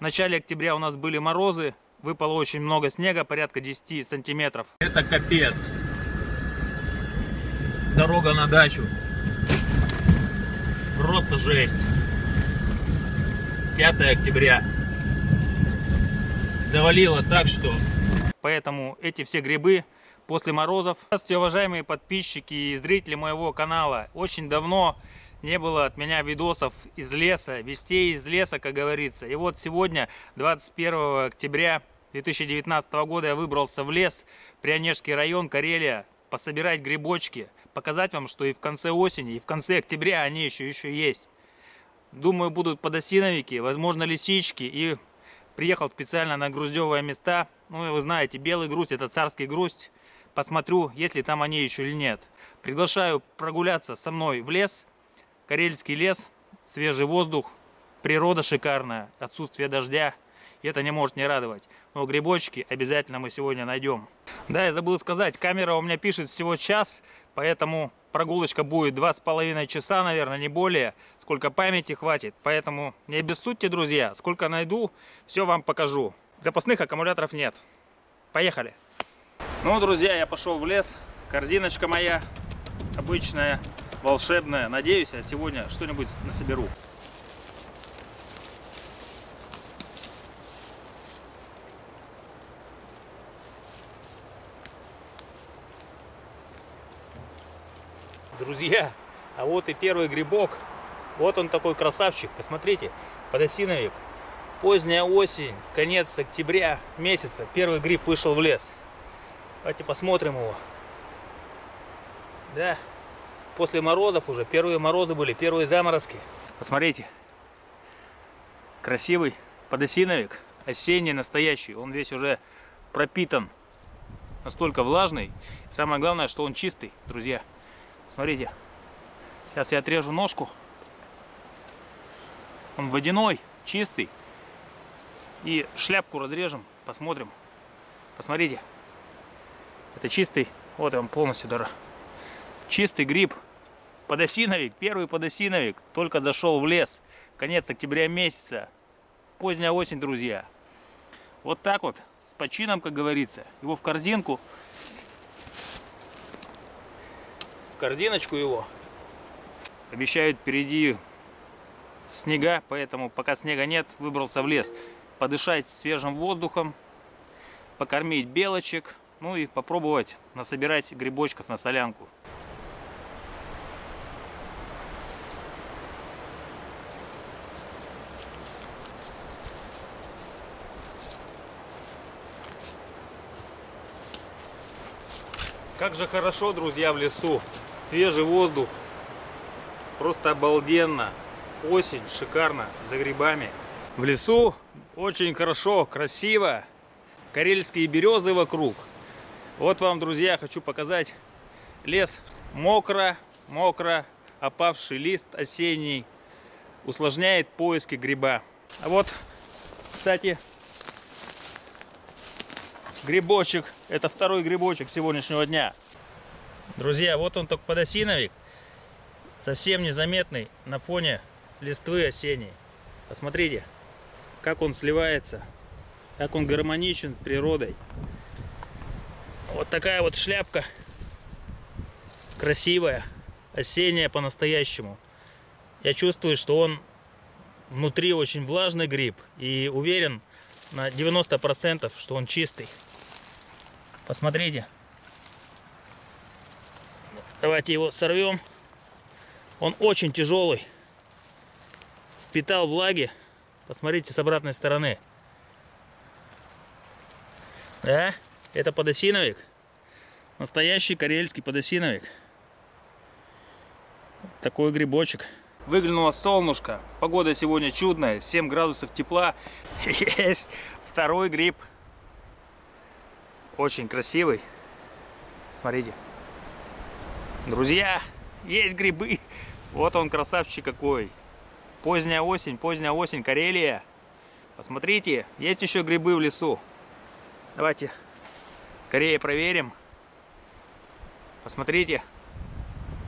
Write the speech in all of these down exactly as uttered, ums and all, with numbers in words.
В начале октября у нас были морозы, выпало очень много снега, порядка десяти сантиметров. Это капец. Дорога на дачу. Просто жесть. пятое октября. Завалило так, что... Поэтому эти все грибы после морозов. Здравствуйте, уважаемые подписчики и зрители моего канала. Очень давно не было от меня видосов из леса, вестей из леса, как говорится. И вот сегодня, двадцать первого октября две тысячи девятнадцатого года, я выбрался в лес, Прянежский район, Карелия, пособирать грибочки, показать вам, что и в конце осени, и в конце октября они еще, еще есть. Думаю, будут подосиновики, возможно, лисички. И приехал специально на груздевые места. Ну, вы знаете, белый грусть — это царский грусть. Посмотрю, есть ли там они еще или нет. Приглашаю прогуляться со мной в лес. Карельский лес, свежий воздух, природа шикарная, отсутствие дождя. И это не может не радовать. Но грибочки обязательно мы сегодня найдем. Да, я забыл сказать, камера у меня пишет всего час, поэтому прогулочка будет два с половиной часа, наверное, не более. Сколько памяти хватит. Поэтому не обессудьте, друзья. Сколько найду, все вам покажу. Запасных аккумуляторов нет. Поехали. Ну, друзья, я пошел в лес. Корзиночка моя обычная, волшебная. Надеюсь, я сегодня что-нибудь насоберу. Друзья, а вот и первый грибок. Вот он такой красавчик. Посмотрите, подосиновик. Поздняя осень, конец октября месяца. Первый гриб вышел в лес. Давайте посмотрим его. Да, после морозов уже. Первые морозы были, первые заморозки. Посмотрите. Красивый подосиновик. Осенний, настоящий. Он весь уже пропитан. Настолько влажный. Самое главное, что он чистый, друзья. Смотрите, сейчас я отрежу ножку. Он водяной, чистый. И шляпку разрежем, посмотрим. Посмотрите, это чистый, вот он полностью дора. Чистый гриб, подосиновик, первый подосиновик. Только зашел в лес, конец октября месяца. Поздняя осень, друзья. Вот так вот, с почином, как говорится. Его в корзинку. Корзиночку его. Обещают впереди снега, поэтому пока снега нет, выбрался в лес. Подышать свежим воздухом, покормить белочек, ну и попробовать насобирать грибочков на солянку. Как же хорошо, друзья, в лесу. Свежий воздух, просто обалденно. Осень, шикарно, за грибами. В лесу очень хорошо, красиво. Карельские березы вокруг. Вот вам, друзья, хочу показать лес. Мокро, мокро, опавший лист осенний усложняет поиски гриба. А вот, кстати, грибочек. Это второй грибочек сегодняшнего дня. Друзья, вот он только подосиновик, совсем незаметный на фоне листвы осенней. Посмотрите, как он сливается, как он гармоничен с природой. Вот такая вот шляпка, красивая, осенняя по-настоящему. Я чувствую, что он внутри очень влажный гриб, и уверен на девяносто процентов, что он чистый. Посмотрите. Давайте его сорвем. Он очень тяжелый. Впитал влаги. Посмотрите с обратной стороны. Да, это подосиновик. Настоящий карельский подосиновик. Такой грибочек. Выглянуло солнышко. Погода сегодня чудная. семь градусов тепла. Есть второй гриб. Очень красивый. Смотрите. Друзья, есть грибы. Вот он, красавчик какой. Поздняя осень, поздняя осень, Карелия. Посмотрите, есть еще грибы в лесу. Давайте скорее проверим. Посмотрите.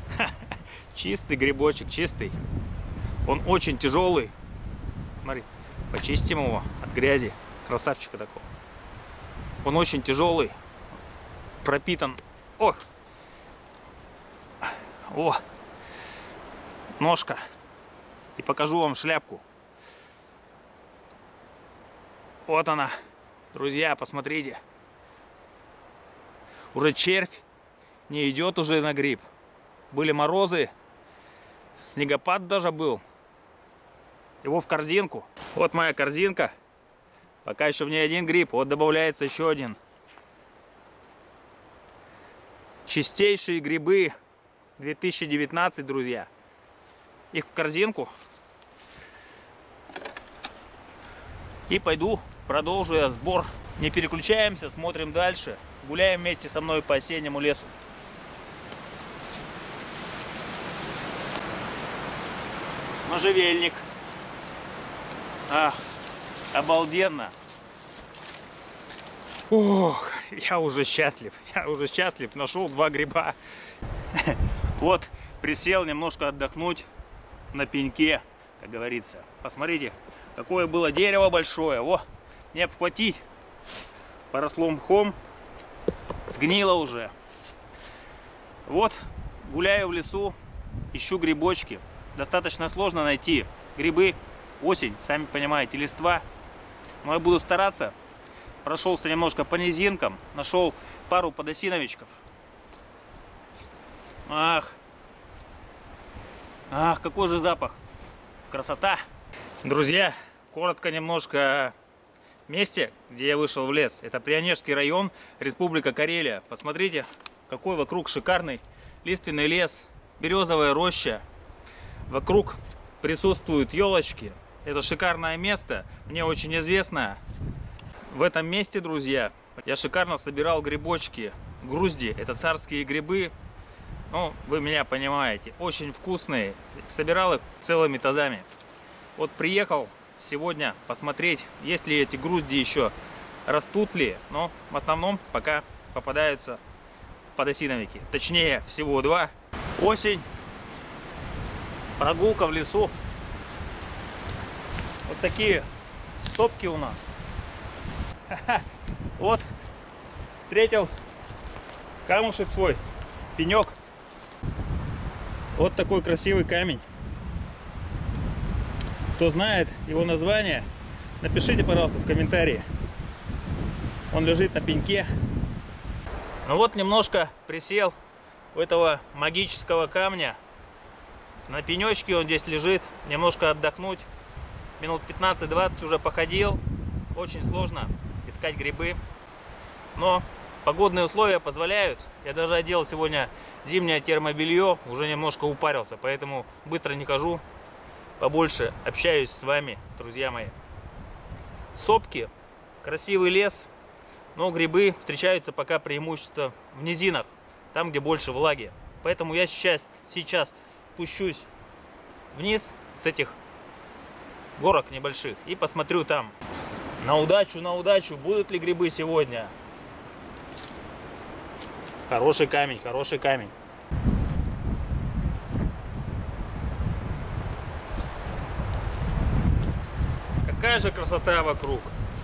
Чистый грибочек, чистый. Он очень тяжелый. Смотри, Почистим его от грязи. Красавчика такого. Он очень тяжелый. Пропитан. О! О! Ножка. И покажу вам шляпку. Вот она. Друзья, посмотрите. Уже червь не идет уже на гриб. Были морозы. Снегопад даже был. Его в корзинку. Вот моя корзинка. Пока еще в ней один гриб. Вот добавляется еще один. Чистейшие грибы две тысячи девятнадцать, друзья. Их в корзинку. И пойду, продолжу я сбор. Не переключаемся, смотрим дальше. Гуляем вместе со мной по осеннему лесу. Можжевельник. Ах, обалденно. Ох, я уже счастлив. Я уже счастлив. Нашел два гриба. Вот, присел немножко отдохнуть на пеньке, как говорится. Посмотрите, какое было дерево большое. О, не обхватить. Поросло мхом. Сгнило уже. Вот, гуляю в лесу, ищу грибочки. Достаточно сложно найти грибы. Осень, сами понимаете, листва. Но я буду стараться. Прошелся немножко по низинкам. Нашел пару подосиновичков. Ах. Ах, какой же запах. Красота. Друзья, коротко немножко о месте, где я вышел в лес. Это Прионежский район, Республика Карелия. Посмотрите, какой вокруг шикарный лиственный лес. Березовая роща. Вокруг присутствуют елочки. Это шикарное место. Мне очень известно. В этом месте, друзья, я шикарно собирал грибочки. Грузди. Это царские грибы. Ну, вы меня понимаете. Очень вкусные. Собирал их целыми тазами. Вот приехал сегодня посмотреть, есть ли эти грузди еще, растут ли. Но в основном пока попадаются подосиновики. Точнее, всего два. Осень. Прогулка в лесу. Вот такие сопки у нас. Вот, встретил камушек свой, пенек. Вот такой красивый камень. Кто знает его название, напишите, пожалуйста, в комментарии. Он лежит на пеньке. Ну вот, немножко присел у этого магического камня. На пенечке он здесь лежит. Немножко отдохнуть. Минут пятнадцать-двадцать уже походил. Очень сложно искать грибы. Но погодные условия позволяют. Я даже одел сегодня зимнее термобелье. Уже немножко упарился. Поэтому быстро не хожу. Побольше общаюсь с вами, друзья мои. Сопки. Красивый лес. Но грибы встречаются пока преимущественно в низинах. Там, где больше влаги. Поэтому я сейчас, сейчас спущусь вниз с этих горок небольших и посмотрю там. На удачу, на удачу, будут ли грибы сегодня. Хороший камень, хороший камень. Какая же красота вокруг.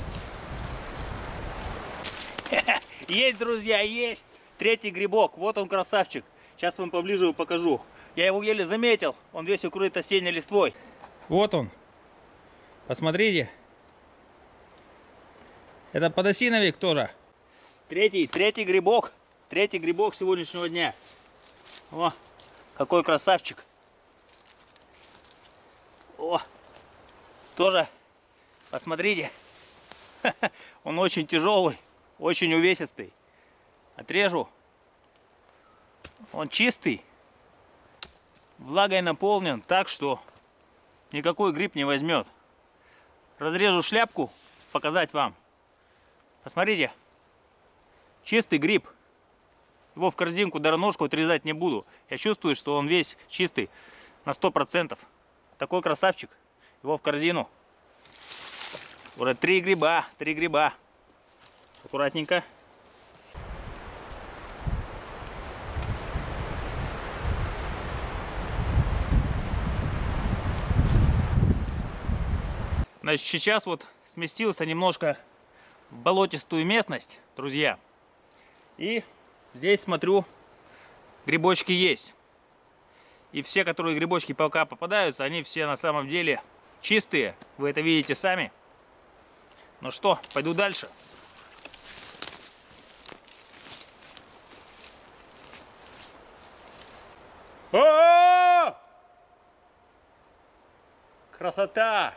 Есть, друзья, есть. Третий грибок. Вот он, красавчик. Сейчас вам поближе его покажу. Я его еле заметил. Он весь укрыт осенней листвой. Вот он. Посмотрите. Это подосиновик тоже. Третий, третий грибок. Третий грибок сегодняшнего дня. О, какой красавчик. О, тоже, посмотрите. Он очень тяжелый, очень увесистый. Отрежу. Он чистый. Влагой наполнен так, что никакой гриб не возьмет. Разрежу шляпку, показать вам. Посмотрите. Чистый гриб. Его в корзинку дорожку отрезать не буду. Я чувствую, что он весь чистый на сто процентов. Такой красавчик. Его в корзину. Уже три гриба. Три гриба. Аккуратненько. Значит, сейчас вот сместился немножко в болотистую местность, друзья. И здесь, смотрю, грибочки есть. И все, которые грибочки пока попадаются, они все на самом деле чистые. Вы это видите сами. Ну что, пойду дальше. О! Красота!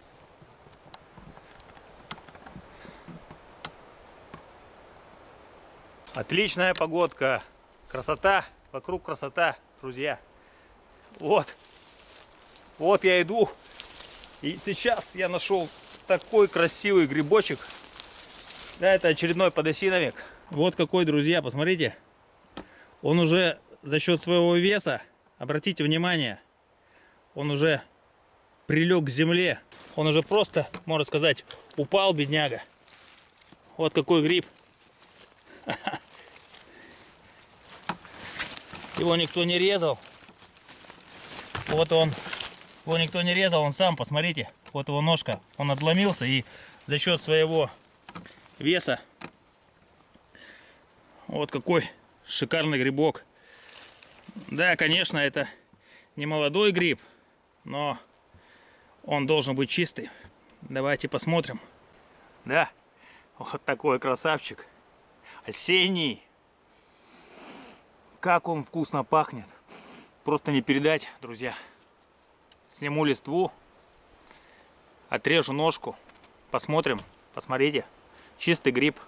Отличная погодка. Красота. Вокруг красота, друзья. Вот. Вот я иду. И сейчас я нашел такой красивый грибочек. Да, это очередной подосиновик. Вот какой, друзья, посмотрите. Он уже за счет своего веса, обратите внимание, он уже прилег к земле. Он уже просто, можно сказать, упал, бедняга. Вот какой гриб. Его никто не резал. Вот он. Его никто не резал, он сам, посмотрите. Вот его ножка. Он отломился и за счет своего веса. Вот какой шикарный грибок. Да, конечно, это не молодой гриб, но он должен быть чистый. Давайте посмотрим. Да, вот такой красавчик. Осенний. Как он вкусно пахнет. Просто не передать, друзья. Сниму листву, отрежу ножку, посмотрим, посмотрите. Чистый гриб.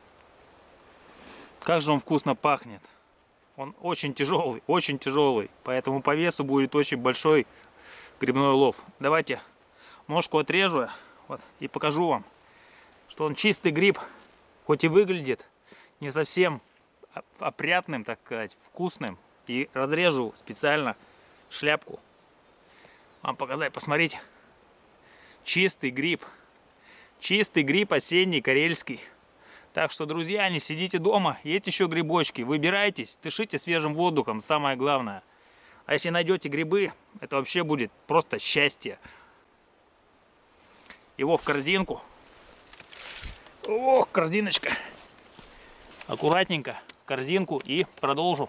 Как же он вкусно пахнет. Он очень тяжелый, очень тяжелый, поэтому по весу будет очень большой грибной улов. Давайте ножку отрежу вот, и покажу вам, что он чистый гриб, хоть и выглядит не совсем опрятным, так сказать, вкусным. И разрежу специально шляпку. Вам показать, посмотрите. Чистый гриб. Чистый гриб осенний, карельский. Так что, друзья, не сидите дома, есть еще грибочки, выбирайтесь, дышите свежим воздухом, самое главное. А если найдете грибы, это вообще будет просто счастье. Его в корзинку. Ох, корзиночка. Аккуратненько в корзинку и продолжу.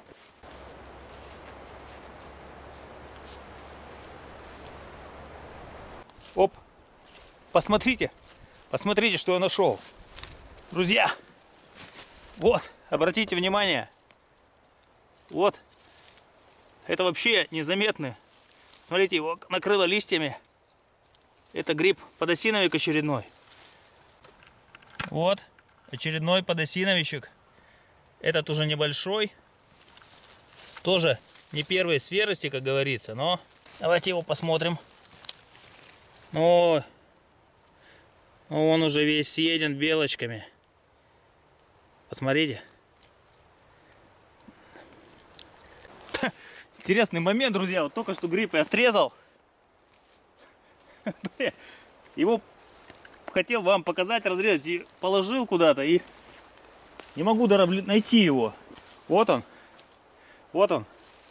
Оп, посмотрите, посмотрите, что я нашел. Друзья, вот, обратите внимание, вот, это вообще незаметно. Смотрите, его накрыло листьями. Это гриб подосиновик очередной. Вот, очередной подосиновичек. Этот уже небольшой. Тоже не первой свежести, как говорится, но давайте его посмотрим. О, он уже весь съеден белочками. Посмотрите. Интересный момент, друзья. Вот только что гриб я срезал. Его хотел вам показать, разрезать. И положил куда-то. И не могу даже найти его. Вот он. Вот он.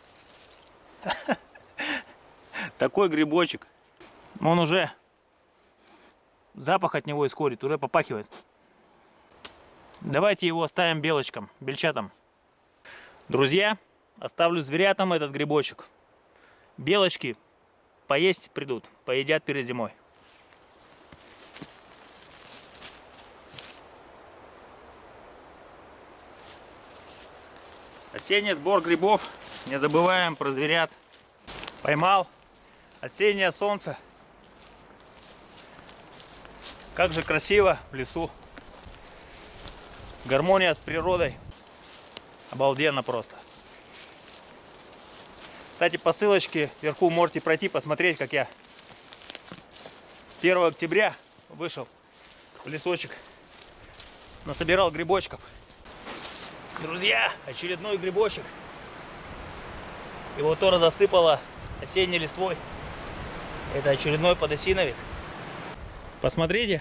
Такой грибочек. Он уже... Запах от него исходит. Уже попахивает. Давайте его оставим белочкам, бельчатам. Друзья, оставлю зверятам этот грибочек. Белочки поесть придут, поедят перед зимой. Осенний сбор грибов. Не забываем про зверят. Поймал осеннее солнце. Как же красиво в лесу. Гармония с природой. Обалденно просто. Кстати, по ссылочке вверху можете пройти, посмотреть, как я первого октября вышел в лесочек. Насобирал грибочков. Друзья, очередной грибочек. Его тоже засыпало осенней листвой. Это очередной подосиновик. Посмотрите.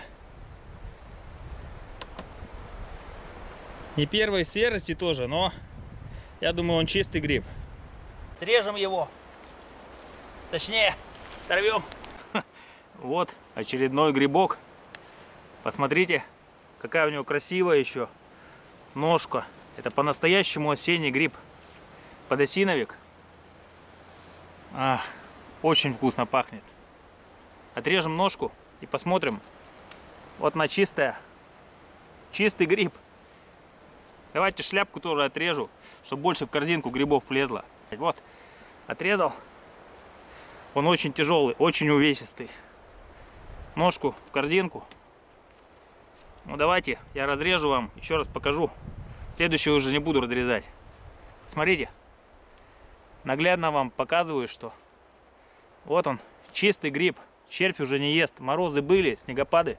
Не первой свежести тоже, но я думаю, он чистый гриб. Срежем его. Точнее, сорвем. Вот очередной грибок. Посмотрите, какая у него красивая еще ножка. Это по-настоящему осенний гриб. Подосиновик. А, очень вкусно пахнет. Отрежем ножку и посмотрим. Вот она чистая. Чистый гриб. Давайте шляпку тоже отрежу, чтобы больше в корзинку грибов влезло. Вот, отрезал. Он очень тяжелый, очень увесистый. Ножку в корзинку. Ну давайте, я разрежу вам, еще раз покажу. Следующий уже не буду разрезать. Смотрите. Наглядно вам показываю, что вот он, чистый гриб. Червь уже не ест. Морозы были, снегопады.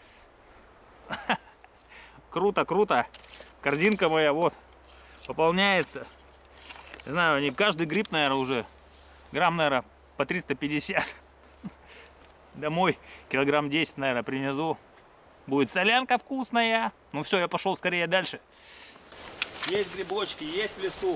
Круто, круто. Корзинка моя вот пополняется. Не знаю, не каждый гриб, наверное, уже грамм, наверное, по триста пятьдесят. Домой килограмм десять, наверное, принесу. Будет солянка вкусная. Ну все, я пошел скорее дальше. Есть грибочки, есть в лесу.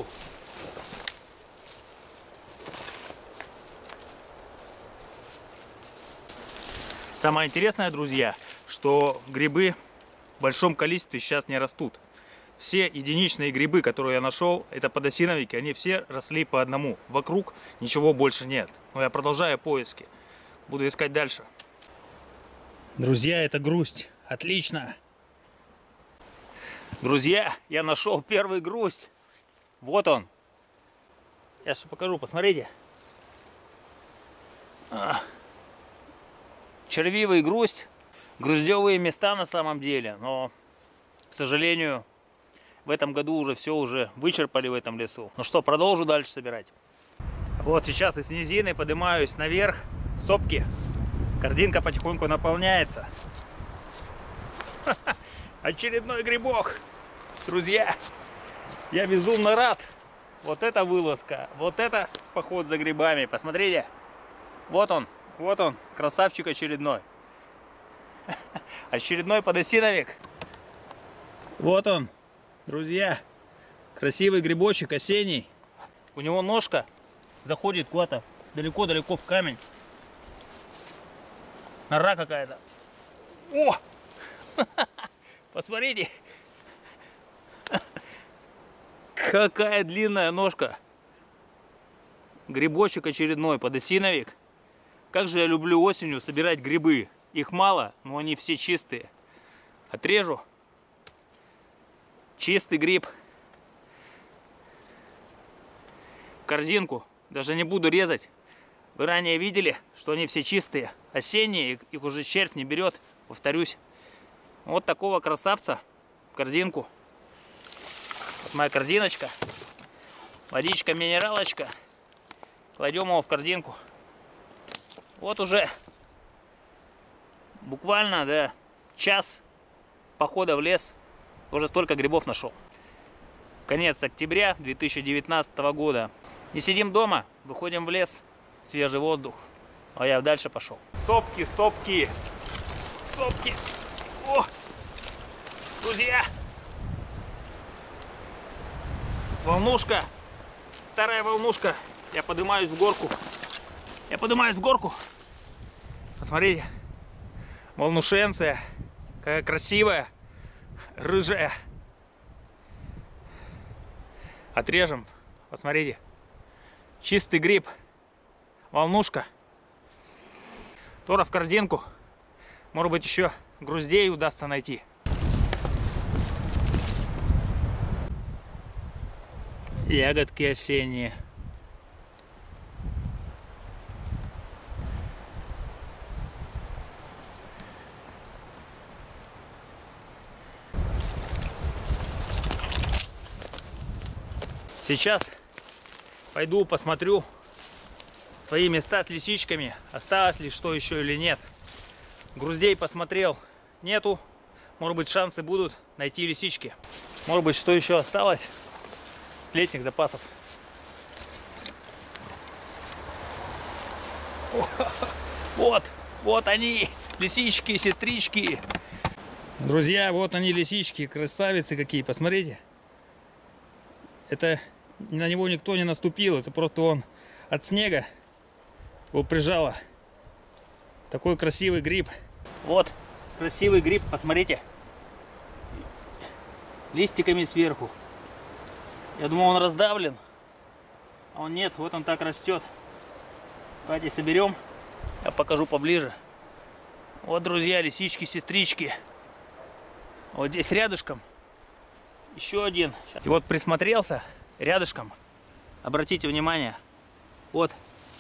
Самое интересное, друзья, что грибы в большом количестве сейчас не растут. Все единичные грибы, которые я нашел, это подосиновики, они все росли по одному. Вокруг ничего больше нет. Но я продолжаю поиски. Буду искать дальше. Друзья, это грусть. Отлично. Друзья, я нашел первый грусть. Вот он. Я сейчас покажу, посмотрите. Червивый грусть. Груздевые места на самом деле. Но, к сожалению, в этом году уже все уже вычерпали в этом лесу. Ну что, продолжу дальше собирать. Вот сейчас из низины поднимаюсь наверх. Сопки. Корзинка потихоньку наполняется. Очередной грибок. Друзья, я безумно рад. Вот это вылазка. Вот это поход за грибами. Посмотрите. Вот он. Вот он. Красавчик очередной. Очередной подосиновик. Вот он. Друзья. Красивый грибочек осенний. У него ножка заходит куда-то далеко-далеко в камень. Нора какая-то. О! Посмотрите. Какая длинная ножка. Грибочек очередной, подосиновик. Как же я люблю осенью собирать грибы. Их мало, но они все чистые. Отрежу. Чистый гриб. Корзинку. Даже не буду резать. Вы ранее видели, что они все чистые. Осенние, их уже червь не берет. Повторюсь. Вот такого красавца в корзинку. Вот моя корзиночка. Водичка, минералочка. Кладем его в корзинку. Вот уже буквально, да, час похода в лес. Уже столько грибов нашел. Конец октября две тысячи девятнадцатого года. Не сидим дома, выходим в лес. Свежий воздух. А я дальше пошел. Сопки, сопки. Сопки. О! Друзья! Волнушка. Старая волнушка. Я поднимаюсь в горку. Я поднимаюсь в горку. Посмотрите. Волнушенция. Какая красивая. Рыжая. Отрежем. Посмотрите. Чистый гриб. Волнушка. Тора в корзинку. Может быть, еще груздей удастся найти. Ягодки осенние. Сейчас пойду посмотрю свои места с лисичками, осталось ли что еще или нет. Груздей посмотрел, нету. Может быть, шансы будут найти лисички. Может быть, что еще осталось с летних запасов. Вот, вот они, лисички, сестрички. Друзья, вот они, лисички, красавицы какие, посмотрите. Это на него никто не наступил, это просто он от снега его прижало. Такой красивый гриб. Вот, красивый гриб, посмотрите. Листиками сверху. Я думал, он раздавлен. А он нет, вот он так растет. Давайте соберем. Я покажу поближе. Вот, друзья, лисички, сестрички. Вот здесь рядышком еще один. И вот присмотрелся рядышком. Обратите внимание. Вот.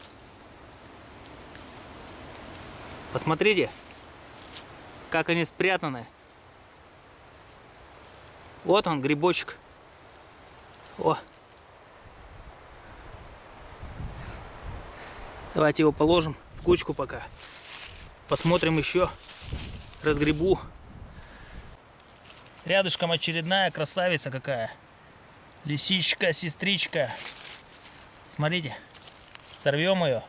Посмотрите, как они спрятаны. Вот он, грибочек. О. Давайте его положим в кучку пока. Посмотрим еще. Разгребу. Рядышком очередная красавица какая. Лисичка, сестричка. Смотрите. Сорвем ее.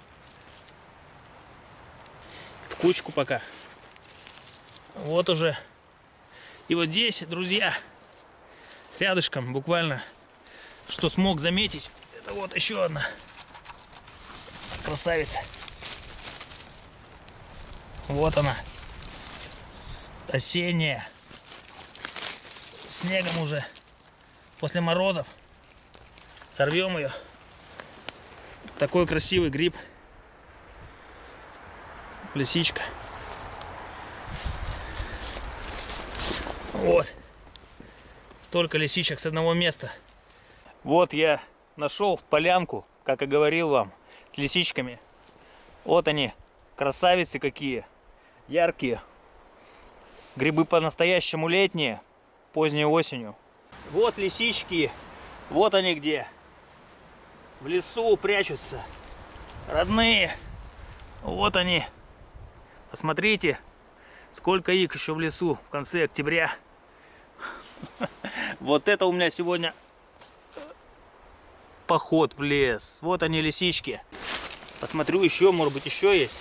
В кучку пока. Вот уже. И вот здесь, друзья, рядышком буквально, что смог заметить, это вот еще одна красавица. Вот она. Осенняя. Снегом уже. После морозов. Сорвем ее. Такой красивый гриб. Лисичка. Вот. Столько лисичек с одного места. Вот я нашел полянку, как и говорил вам, с лисичками. Вот они, красавицы какие. Яркие. Грибы по-настоящему летние. Поздней осенью. Вот лисички. Вот они где. В лесу прячутся. Родные. Вот они. Посмотрите, сколько их еще в лесу в конце октября. Вот это у меня сегодня поход в лес. Вот они, лисички. Посмотрю еще, может быть, еще есть.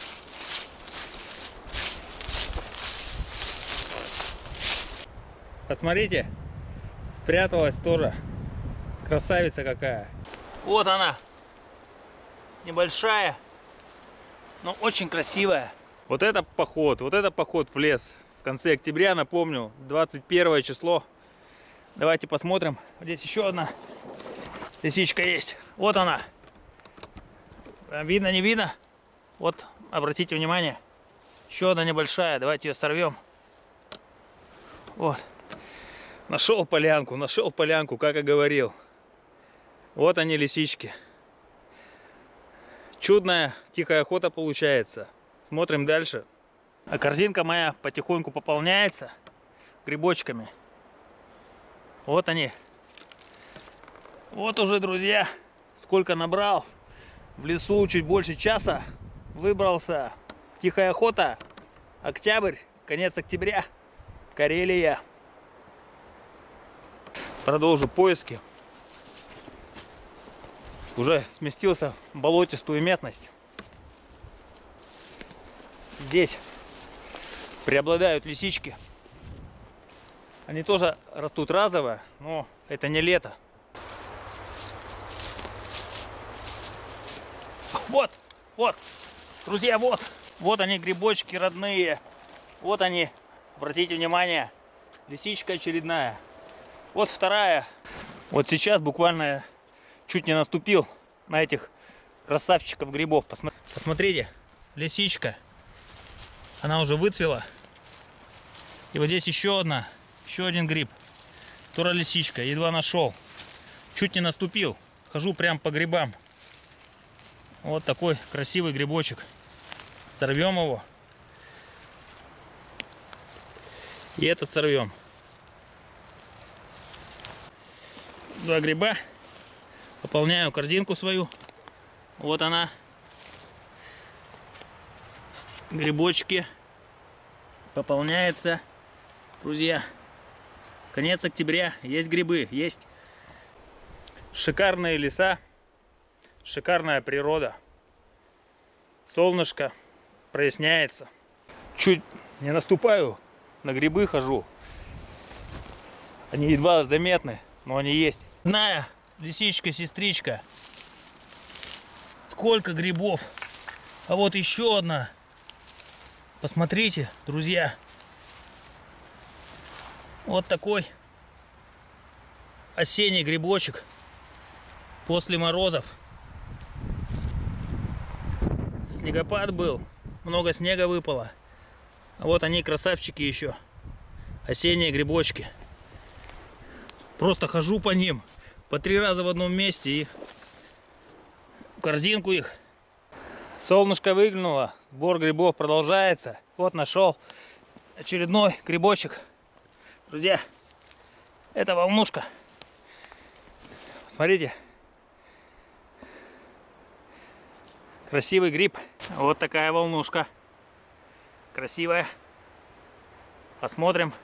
Посмотрите, спряталась тоже. Красавица какая. Вот она. Небольшая, но очень красивая. Вот это поход, вот это поход в лес. В конце октября, напомню, двадцать первое число. Давайте посмотрим. Здесь еще одна лисичка есть. Вот она. Видно, не видно? Вот, обратите внимание. Еще одна небольшая. Давайте ее сорвем. Вот. Нашел полянку, нашел полянку, как и говорил. Вот они, лисички. Чудная тихая охота получается. Смотрим дальше. А корзинка моя потихоньку пополняется грибочками. Вот они. Вот уже, друзья, сколько набрал. В лесу чуть больше часа. Выбрался. Тихая охота. Октябрь, конец октября. Карелия. Продолжу поиски. Уже сместился в болотистую местность. Здесь преобладают лисички. Они тоже растут разово, но это не лето. Вот, вот, друзья, вот. Вот они, грибочки родные. Вот они, обратите внимание, лисичка очередная. Вот вторая. Вот сейчас буквально чуть не наступил на этих красавчиков грибов. Посмотрите, лисичка. Она уже выцвела. И вот здесь еще одна, еще один гриб. Тоже лисичка, едва нашел. Чуть не наступил. Хожу прям по грибам. Вот такой красивый грибочек. Сорвем его. И этот сорвем. Два гриба. Пополняю корзинку свою. Вот она. Грибочки. Пополняется. Друзья. Конец октября. Есть грибы. Есть шикарные леса. Шикарная природа. Солнышко проясняется. Чуть не наступаю. На грибы хожу. Они едва заметны, но они есть. Одна лисичка, сестричка. Сколько грибов. А вот еще одна. Посмотрите, друзья. Вот такой осенний грибочек после морозов. Снегопад был, много снега выпало. А вот они, красавчики, еще. Осенние грибочки. Просто хожу по ним по три раза в одном месте и в корзинку их. Солнышко выглянуло, сбор грибов продолжается. Вот нашел очередной грибочек. Друзья, это волнушка. Смотрите. Красивый гриб. Вот такая волнушка. Красивая. Посмотрим.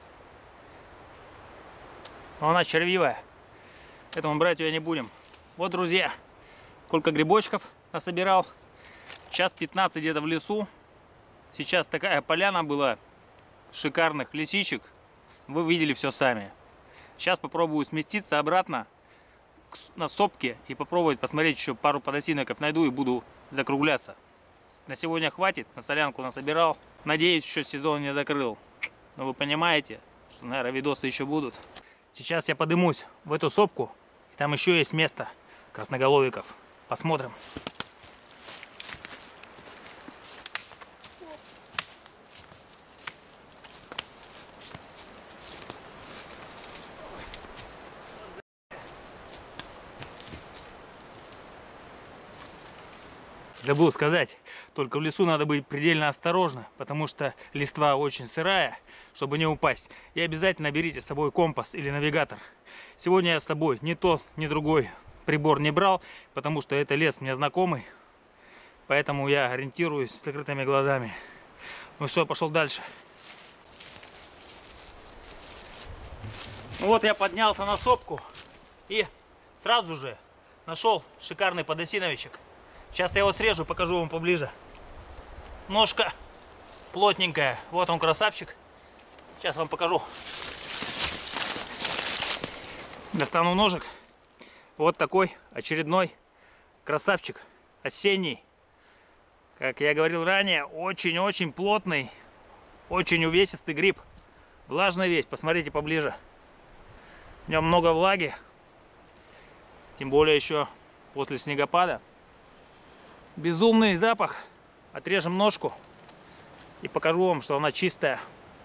Но она червивая. Поэтому брать ее не будем. Вот, друзья, сколько грибочков насобирал. Час пятнадцать где-то в лесу. Сейчас такая поляна была шикарных лисичек. Вы видели все сами. Сейчас попробую сместиться обратно на сопки и попробовать посмотреть, еще пару подосиноков найду и буду закругляться. На сегодня хватит, на солянку насобирал. Надеюсь, еще сезон не закрыл. Но вы понимаете, что, наверное, видосы еще будут. Сейчас я подымусь в эту сопку, и там еще есть место красноголовиков. Посмотрим. Забыл сказать, только в лесу надо быть предельно осторожно, потому что листва очень сырая, чтобы не упасть. И обязательно берите с собой компас или навигатор. Сегодня я с собой ни тот, ни другой прибор не брал, потому что это лес мне знакомый. Поэтому я ориентируюсь с закрытыми глазами. Ну все, пошел дальше. Ну вот я поднялся на сопку и сразу же нашел шикарный подосиновичек. Сейчас я его срежу, покажу вам поближе. Ножка плотненькая. Вот он, красавчик. Сейчас вам покажу. Достану ножик. Вот такой очередной красавчик. Осенний. Как я говорил ранее, очень-очень плотный, очень увесистый гриб. Влажный весь, посмотрите поближе. В нем много влаги. Тем более еще после снегопада. Безумный запах. Отрежем ножку и покажу вам, что она чистая.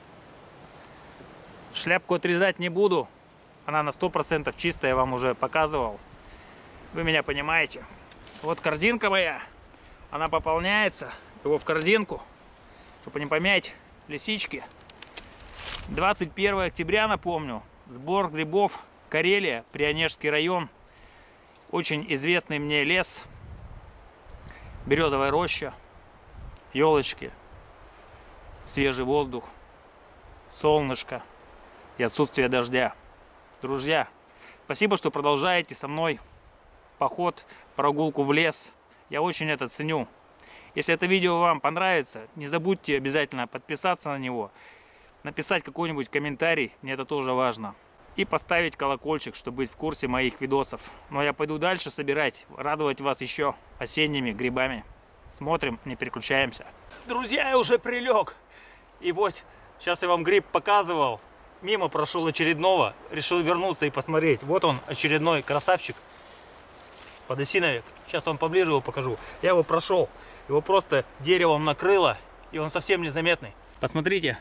Шляпку отрезать не буду. Она на сто процентов чистая, я вам уже показывал. Вы меня понимаете. Вот корзинка моя. Она пополняется. Его в корзинку, чтобы не помять лисички. двадцать первое октября, напомню. Сбор грибов. Карелия, Прионежский район. Очень известный мне лес. Березовая роща, елочки, свежий воздух, солнышко и отсутствие дождя. Друзья, спасибо, что продолжаете со мной поход, прогулку в лес. Я очень это ценю. Если это видео вам понравится, не забудьте обязательно подписаться на него, написать какой-нибудь комментарий, мне это тоже важно. И поставить колокольчик, чтобы быть в курсе моих видосов. Но я пойду дальше собирать, радовать вас еще осенними грибами. Смотрим, не переключаемся. Друзья, я уже прилег. И вот, сейчас я вам гриб показывал. Мимо прошел очередного. Решил вернуться и посмотреть. Вот он, очередной красавчик. Подосиновик. Сейчас вам поближе его покажу. Я его прошел. Его просто деревом накрыло. И он совсем незаметный. Посмотрите,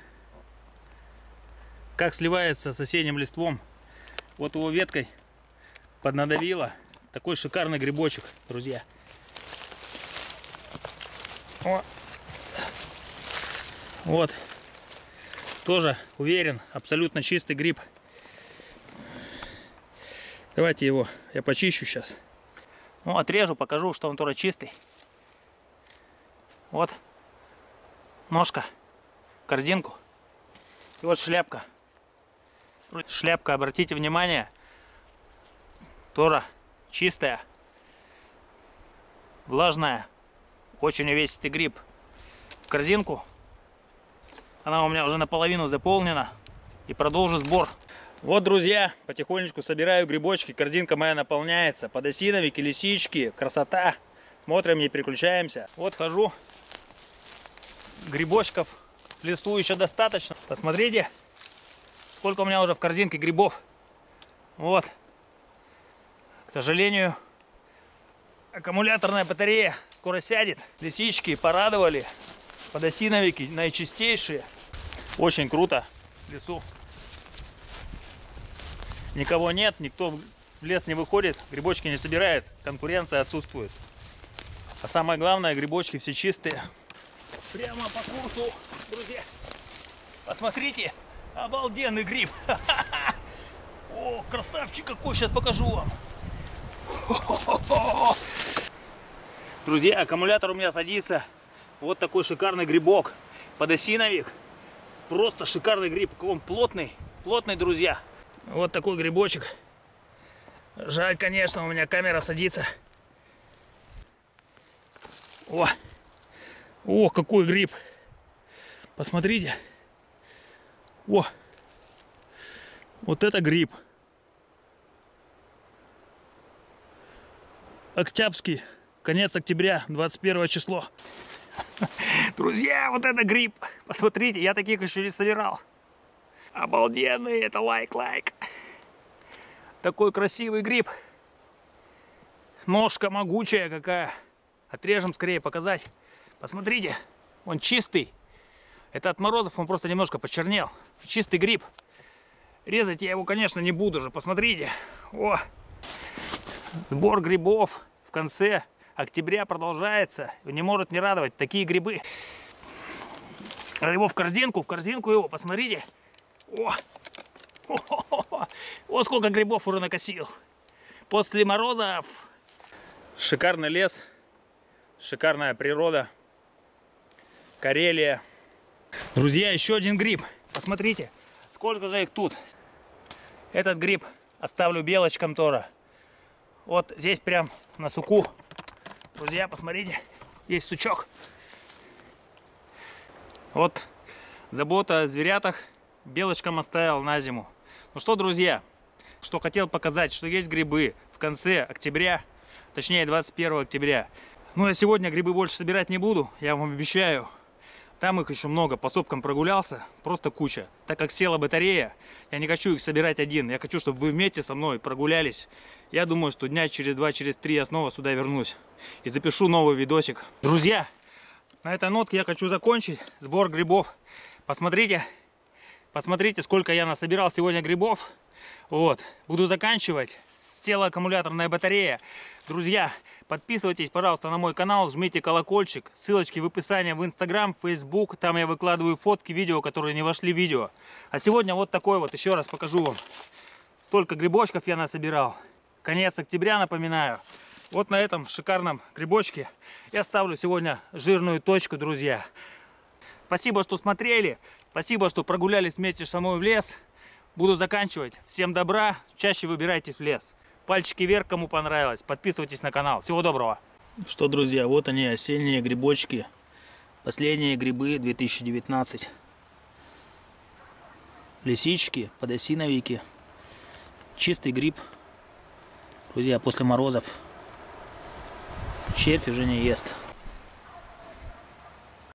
как сливается с осенним лиством. Вот его веткой поднадавило. Такой шикарный грибочек, друзья. О. Вот. Тоже уверен, абсолютно чистый гриб. Давайте его я почищу сейчас. Ну, отрежу, покажу, что он тоже чистый. Вот. Ножка. Корзинку. И вот шляпка. Шляпка, обратите внимание, тоже чистая, влажная, очень увесистый гриб. В корзинку. Она у меня уже наполовину заполнена. И продолжу сбор. Вот, друзья, потихонечку собираю грибочки. Корзинка моя наполняется. Подосиновики, лисички, красота. Смотрим, не переключаемся. Вот хожу. грибочков в лесу еще достаточно. Посмотрите, сколько у меня уже в корзинке грибов. Вот. К сожалению, аккумуляторная батарея скоро сядет. Лисички порадовали. Подосиновики наичистейшие. Очень круто в лесу. Никого нет, никто в лес не выходит, грибочки не собирает, конкуренция отсутствует. А самое главное, грибочки все чистые. Прямо по курсу, друзья. Посмотрите, обалденный гриб. О, красавчик какой, сейчас покажу вам. Друзья, аккумулятор у меня садится. Вот такой шикарный грибок. Подосиновик. Просто шикарный гриб. Он плотный, плотный, друзья. Вот такой грибочек. Жаль, конечно, у меня камера садится. О, о, какой гриб. Посмотрите. О, вот это гриб. Октябрьский, конец октября, двадцать первое число. Друзья, вот это гриб. Посмотрите, я таких еще не собирал. Обалденный, это лайк-лайк. Такой красивый гриб. Ножка могучая какая. Отрежем скорее показать. Посмотрите, он чистый. Это от морозов, он просто немножко почернел. Чистый гриб. Резать я его, конечно, не буду же. Посмотрите. О, сбор грибов в конце октября продолжается. Не может не радовать такие грибы. Его в корзинку, в корзинку его, посмотрите. О! О-хо-хо-хо! Вот сколько грибов уже накосил. После морозов. Шикарный лес. Шикарная природа. Карелия. Друзья, еще один гриб. Посмотрите, сколько же их тут. Этот гриб оставлю белочкам тоже. Вот здесь прям на суку. Друзья, посмотрите. Есть сучок. Вот забота о зверятах. Белочкам оставил на зиму. Ну что, друзья, что хотел показать, что есть грибы в конце октября, точнее двадцать первого октября. Ну, я сегодня грибы больше собирать не буду, я вам обещаю. Там их еще много, по сопкам прогулялся, просто куча. Так как села батарея, я не хочу их собирать один, я хочу, чтобы вы вместе со мной прогулялись. Я думаю, что дня через два, через три я снова сюда вернусь и запишу новый видосик. Друзья, на этой нотке я хочу закончить сбор грибов. Посмотрите. Посмотрите, сколько я насобирал сегодня грибов. Вот. Буду заканчивать. Села аккумуляторная батарея. Друзья, подписывайтесь, пожалуйста, на мой канал. Жмите колокольчик. Ссылочки в описании в Инстаграм, Фейсбук. Там я выкладываю фотки, видео, которые не вошли в видео. А сегодня вот такой вот. Еще раз покажу вам. Столько грибочков я насобирал. Конец октября, напоминаю. Вот на этом шикарном грибочке я ставлю сегодня жирную точку, друзья. Спасибо, что смотрели. Спасибо, что прогулялись вместе со мной в лес. Буду заканчивать. Всем добра. Чаще выбирайтесь в лес. Пальчики вверх, кому понравилось. Подписывайтесь на канал. Всего доброго. Что, друзья, вот они, осенние грибочки. Последние грибы две тысячи девятнадцать. Лисички, подосиновики. Чистый гриб. Друзья, после морозов червь уже не ест.